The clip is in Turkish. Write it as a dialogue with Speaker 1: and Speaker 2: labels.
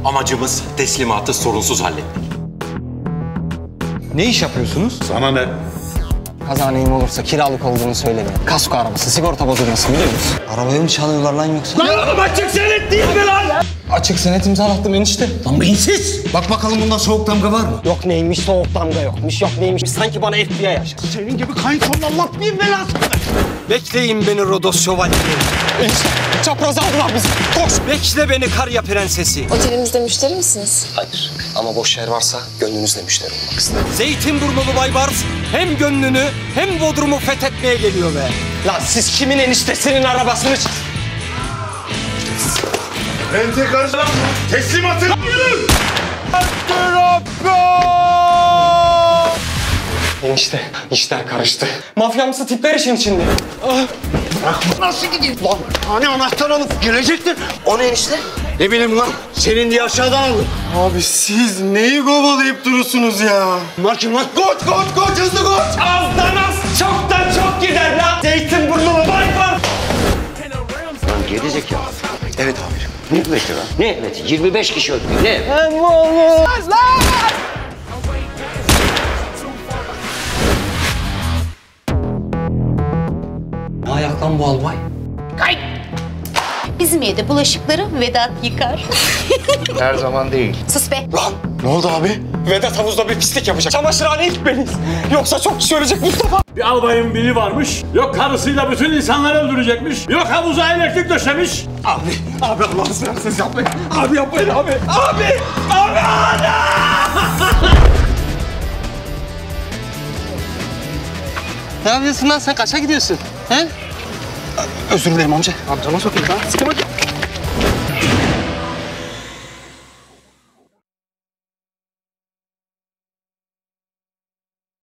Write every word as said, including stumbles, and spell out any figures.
Speaker 1: Amacımız teslimatı sorunsuz halletmek.
Speaker 2: Ne iş yapıyorsunuz?
Speaker 3: Sana ne?
Speaker 4: Kaza neyim olursa kiralık olduğunu söyleme. Kasko arabası, sigorta bozulması biliyor musun?
Speaker 2: Arabayı mı çalıyorlar lan yoksa?
Speaker 3: Lan oğlum açık senet değil mi lan?
Speaker 4: Açık senet imzalattım enişte.
Speaker 2: Lan beyinsiz! Bak bakalım bunda soğuk damga var mı?
Speaker 4: Yok neymiş soğuk damga yokmuş, yok neymiş sanki bana F B I yaşar.
Speaker 3: Senin gibi kayınçonla Allah bir belasını.
Speaker 5: Bekleyin beni Rodos şövalyeleri.
Speaker 4: Enişte çapraz aldılar bizi. Koş.
Speaker 5: Bekle beni Karya prensesi.
Speaker 6: Otelimizde müşteri misiniz?
Speaker 4: Hayır ama boş yer varsa gönlünüzle müşteri olmak isterim.
Speaker 5: Zeytinburnu'lu Baybars hem gönlünü hem Bodrum'u fethetmeye geliyor be.
Speaker 4: Lan siz kimin eniştesinin arabasını ç-
Speaker 3: Ente karşı teslimatı. Yürü!
Speaker 4: Enişte işler karıştı. Mafyamsı tipler işin içinde.
Speaker 3: Nasıl gideyim? Lan hani anahtar alıp gelecektir. O ne enişte? Ne bileyim lan. Senin diye aşağıdan aldım.
Speaker 2: Abi siz neyi kovalayıp durursunuz ya?
Speaker 3: Bunlar kim lan? Koç koç koç hızlı koç.
Speaker 4: Azdan az çoktan çok gider lan. Zeytinburnu'lu Baybars.
Speaker 7: Lan geri zekalı. Evet amirim. Ne evet lan? Ne evet? yirmi beş kişi öldü. Ne?
Speaker 4: Ne ayak lan bu albay?
Speaker 6: Bizim evde bulaşıkları Vedat yıkar.
Speaker 3: Her zaman değil.
Speaker 6: Sus be.
Speaker 4: Lan ne oldu abi? Vedat havuzda bir pislik yapacak. Çamaşırhaneye gitmeliyiz. Yoksa çok kişi ölecek Mustafa.
Speaker 8: Bir albayın biri varmış, yok karısıyla bütün insanları öldürecekmiş, yok havuza elektrik döşemiş.
Speaker 4: Abi, abi Allah'ını seversiniz yapmayın. Abi yapmayın abi. Abi, abi, abi. Ne yapıyorsun lan sen? Kaça gidiyorsun? He? Özür dilerim amca. Amcama sokayım lan. Sıkıma git.